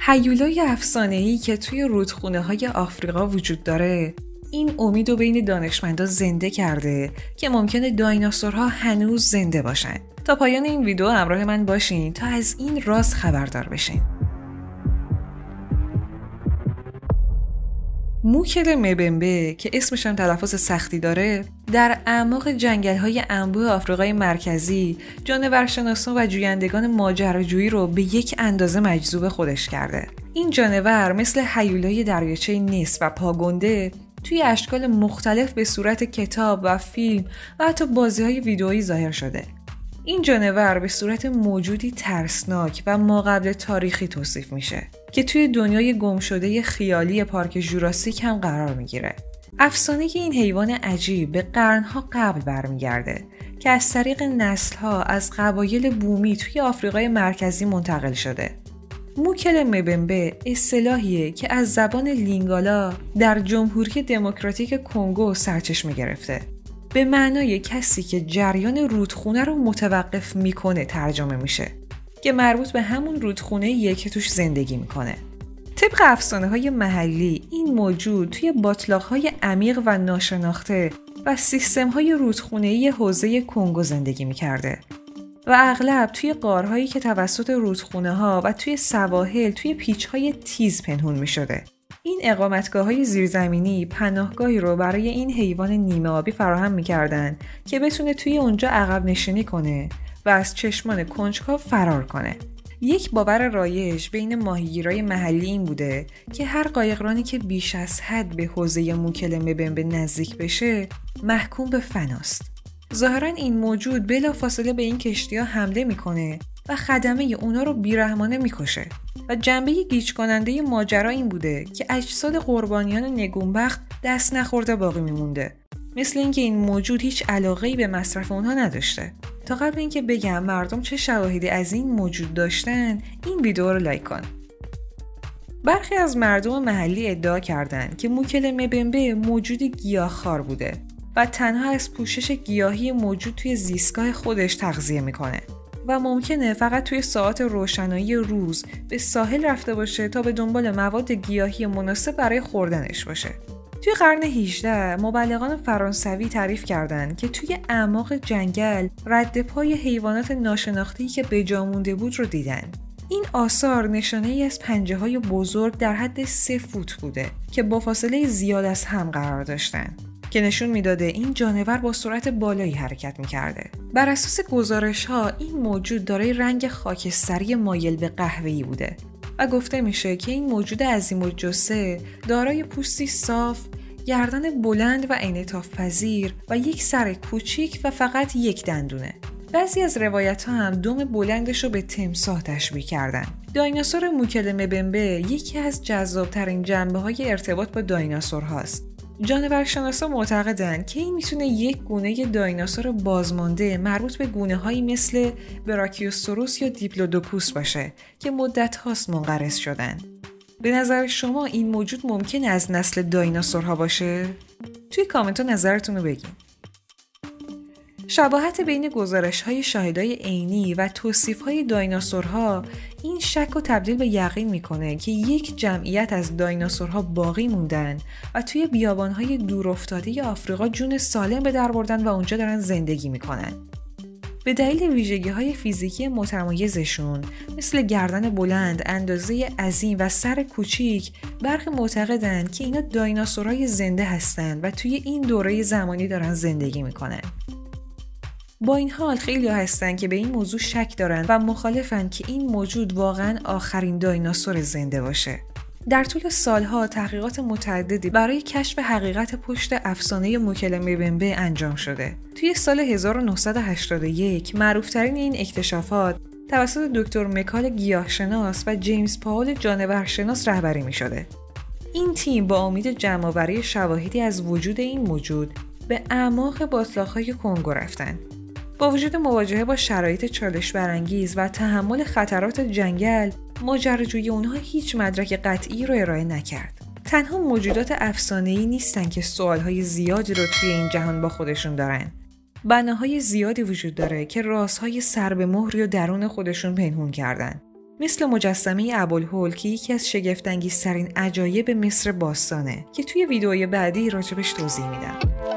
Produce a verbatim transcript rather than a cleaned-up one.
هیولای افسانه‌ای که توی رودخونه‌های آفریقا وجود داره، این امید رو بین دانشمندا زنده کرده که ممکنه دایناسورها هنوز زنده باشن. تا پایان این ویدیو همراه من باشین تا از این راز خبردار بشین. موکل مبمبه که اسمش هم تلفظ سختی داره، در اعماق جنگل‌های انبوه آفریقای مرکزی جانورشناسان و جویندگان ماجراجویی رو به یک اندازه مجذوب خودش کرده. این جانور مثل هیولای دریاچه نیس و پاگونده توی اشکال مختلف به صورت کتاب و فیلم و حتی بازی‌های ویدئویی ظاهر شده. این جانور به صورت موجودی ترسناک و ماقبل تاریخی توصیف میشه که توی دنیای گمشده خیالی پارک ژوراسیک هم قرار میگیره. افسانه این حیوان عجیب به قرنها قبل برمیگرده که از طریق نسل‌ها از قبایل بومی توی آفریقای مرکزی منتقل شده. موکل مبمبه اصطلاحیه که از زبان لینگالا در جمهوری دموکراتیک کنگو سرچشمه گرفته. به معنای کسی که جریان رودخونه رو متوقف میکنه ترجمه میشه که مربوط به همون رودخونه‌ایه که توش زندگی میکنه. طبق افسانه‌های محلی این موجود توی باتلاق‌های عمیق و ناشناخته و سیستم‌های رودخونه‌ای حوزه کنگو زندگی میکرده و اغلب توی غارهایی که توسط رودخونه‌ها و توی سواحل توی پیچ‌های تیز پنهون میشده. این اقامتگاه‌های زیرزمینی پناهگاهی رو برای این حیوان نیمه آبی فراهم می‌کردن که بتونه توی اونجا عقب نشینی کنه و از چشمان کنجکاو فرار کنه. یک باور رایج بین ماهیگیرای محلی این بوده که هر قایقرانی که بیش از حد به حوزه موکل مبمبه نزدیک بشه محکوم به فناست. ظاهراً این موجود بلافاصله به این کشتی‌ها حمله می‌کنه و خدمه اونا رو بیرحمانه می‌کشه. و جنبه گیج کننده ماجرا این بوده که اجساد قربانیان نگونبخت دست نخورده باقی میمونده. مثل اینکه این موجود هیچ علاقه‌ای به مصرف اونها نداشته. تا قبل اینکه بگم مردم چه شواهدی از این موجود داشتن، این ویدیو رو لایک کن. برخی از مردم محلی ادعا کردند که موکل مبمبه موجودی گیاهخوار بوده و تنها از پوشش گیاهی موجود توی زیستگاه خودش تغذیه میکنه و ممکنه فقط توی ساعات روشنایی روز به ساحل رفته باشه تا به دنبال مواد گیاهی مناسب برای خوردنش باشه. توی قرن هجدهم مبلغان فرانسوی تعریف کردند که توی اعماق جنگل رد پای حیوانات ناشناخته‌ای که به جا مونده بود رو دیدن. این آثار نشانه‌ای از پنجه‌های بزرگ در حد سه فوت بوده که با فاصله زیاد از هم قرار داشتن که نشون میداده این جانور با سرعت بالایی حرکت میکرده. بر اساس گزارش‌ها این موجود دارای رنگ خاکستری مایل به قهوه‌ای بوده و گفته میشه که این موجود عظیم الجثه دارای پوستی صاف، گردن بلند و انعطاف پذیر و یک سر کوچیک و فقط یک دندونه. بعضی از روایت‌ها هم دم بلندش رو به تمساح تشبیه کردن. دایناسور موکل مبمبه یکی از جذاب‌ترین جنبه‌های ارتباط با دایناسورهاست. جانورشناسا معتقدند که این میتونه یک گونه دایناسور بازمانده مربوط به گونه‌هایی مثل براکیوسوروس یا دیپلودوکوس باشه که مدت هاست منقرض شدن. به نظر شما این موجود ممکنه از نسل دایناسورها باشه؟ توی کامنت ها نظرتون رو بگین. شباهت بین گزارش‌های شاهدای عینی و توصیف‌های دایناسورها این شک رو تبدیل به یقین می‌کنه که یک جمعیت از دایناسورها باقی موندن و توی بیابان‌های دورافتاده آفریقا جون سالم به در بردن و اونجا دارن زندگی می‌کنن. به دلیل ویژگی‌های فیزیکی متمایزشون مثل گردن بلند، اندازه عظیم و سر کوچیک، برخی معتقدن که اینا دایناسورهای زنده هستن و توی این دوره زمانی دارن زندگی می‌کنن. با این حال خیلی هستن که به این موضوع شک دارن و مخالفن که این موجود واقعا آخرین دایناسور زنده باشه. در طول سالها تحقیقات متعددی برای کشف حقیقت پشت افسانه موکل مبمبه انجام شده. توی سال هزار و نهصد و هشتاد و یک معروفترین این اکتشافات توسط دکتر مکال گیاهشناس و جیمز پاول جانورشناس رهبری می شده. این تیم با امید جمع‌آوری شواهدی از وجود این موجود به اعماق باتلاق‌های کنگو رفتن. با وجود مواجهه با شرایط چالش برانگیز و تحمل خطرات جنگل، ماجراجویی اونها هیچ مدرک قطعی رو ارائه نکرد. تنها موجودات افسانه‌ای نیستن که سوالهای زیادی رو توی این جهان با خودشون دارن. بناهای زیادی وجود داره که رازهای سر به مهری و درون خودشون پنهون کردن. مثل مجسمه ابوالهول که یکی از شگفت‌انگیزترین عجایب مصر باستانه که توی ویدئوی بعدی راجبش توضیح میدم.